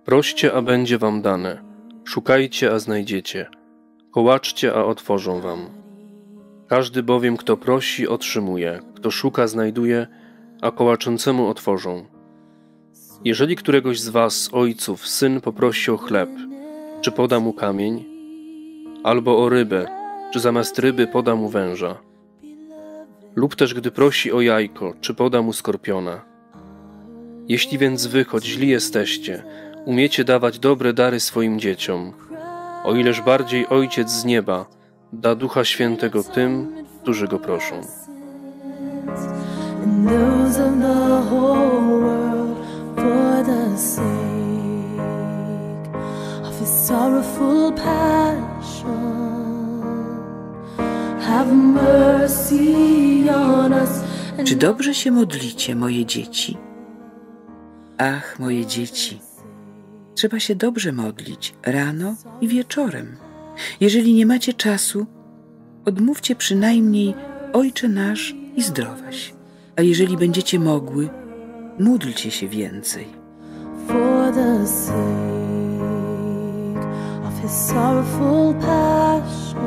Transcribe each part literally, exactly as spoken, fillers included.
Proście, a będzie wam dane. Szukajcie, a znajdziecie. Kołaczcie, a otworzą wam. Każdy bowiem, kto prosi, otrzymuje. Kto szuka, znajduje, a kołaczącemu otworzą. Jeżeli któregoś z was, ojców, syn poprosi o chleb, czy poda mu kamień? Albo o rybę, czy zamiast ryby poda mu węża? Lub też gdy prosi o jajko, czy poda mu skorpiona? Jeśli więc wy, choć źli jesteście, umiecie dawać dobre dary swoim dzieciom, o ileż bardziej Ojciec z nieba da Ducha Świętego tym, którzy Go proszą. Czy dobrze się modlicie, moje dzieci? Ach, moje dzieci, trzeba się dobrze modlić rano i wieczorem. Jeżeli nie macie czasu, odmówcie przynajmniej Ojcze nasz i zdrowaś. A jeżeli będziecie mogły, módlcie się więcej. For the sake of his sorrowful passion,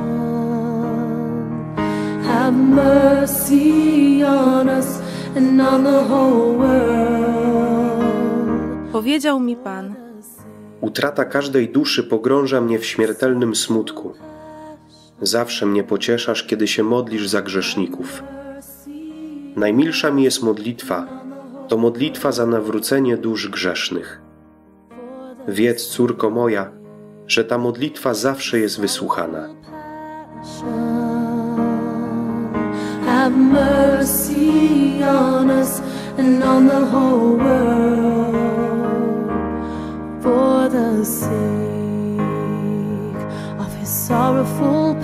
have mercy on us and on the whole world. Powiedział mi Pan: utrata każdej duszy pogrąża mnie w śmiertelnym smutku. Zawsze mnie pocieszasz, kiedy się modlisz za grzeszników. Najmilsza mi jest modlitwa, to modlitwa za nawrócenie dusz grzesznych. Wiedz, córko moja, że ta modlitwa zawsze jest wysłuchana. Have mercy on us and on the whole world, for the sake of his sorrowful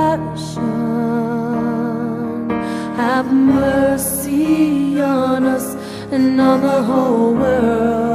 passion. Have mercy on us and on the whole world.